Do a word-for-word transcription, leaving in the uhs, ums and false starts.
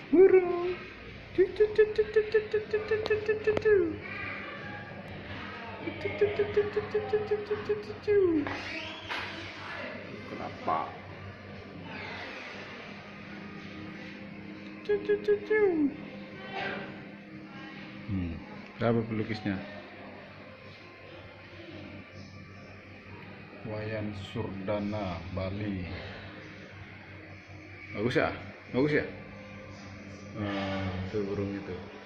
burung. Cu, cu, cu, cu, cu, cu, cu, cu, cu, cu, cu, cu, cu. Cu, cu, cu, cu, cu, cu, cu, cu, cu, cu, cu. Kenapa? Cu, cu, cu, cu. Hmm, siapa pelukisnya? Wayan Surdana, Bali. Bagus ya? Bagus ya? Ah, itu burung itu.